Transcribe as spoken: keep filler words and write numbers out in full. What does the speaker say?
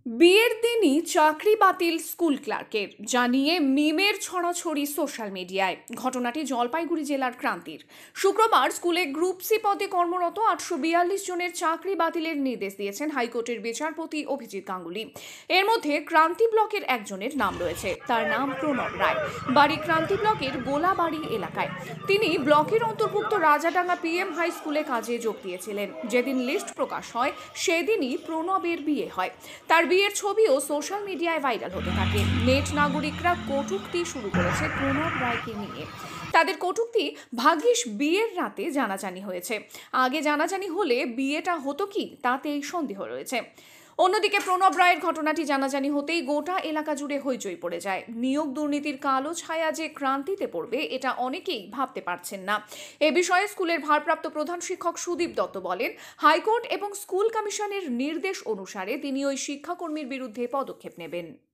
বিয়ের দিনই চাকরি বাতিল স্কুল ক্লার্কের জানিয়ে মিমের ছড়াছড়ি সোশ্যাল মিডিয়ায়। ঘটনাটি জলপাইগুড়ি জেলার ক্রান্তির। শুক্রবার স্কুলে গ্রুপ সি পদে কর্মরত আটশো বিয়াল্লিশ জনের চাকরি বাতিলের নির্দেশ দিয়েছেন হাইকোর্টের বিচারপতি অভিজিৎ গাঙ্গুলি। এর মধ্যে ক্রান্তি ব্লকের একজনের নাম রয়েছে। তার নাম প্রণব রায়, বাড়ি ক্রান্তি ব্লকের গোলাবাড়ি এলাকায়। তিনি ব্লকের অন্তর্ভুক্ত রাজাডাঙ্গা পিএম হাই স্কুলে কাজে যোগ দিয়েছিলেন। যেদিন লিস্ট প্রকাশ হয় সেদিনই প্রণবের বিয়ে হয়। তার বিয়ের ছবিও সোশ্যাল মিডিয়ায় ভাইরাল হতে থাকে। নেট নাগরিকরা কটূক্তি শুরু করেছে প্রণব রায়কে নিয়ে। তাদের কটূক্তি ভাগ্যিস বিয়ের রাতে জানাজানি হয়েছে। আগে জানাজানি হলে বিয়েটা হতো কি, তাতেই সন্দেহ রয়েছে। অন্যদিকে প্রণব রায়ের ঘটনাটি জানাজানি হতেই গোটা এলাকা জুড়ে হইচই পড়ে যায়। নিয়োগ দুর্নীতির কালো ছায়া যে ক্রান্তিতে পড়বে এটা অনেকেই ভাবতে পারছেন না। এ বিষয়ে স্কুলের ভারপ্রাপ্ত প্রধান শিক্ষক সুদীপ দত্ত বলেন, হাইকোর্ট এবং স্কুল কমিশনের নির্দেশ অনুসারে তিনি ওই শিক্ষাকর্মীর বিরুদ্ধে পদক্ষেপ নেবেন।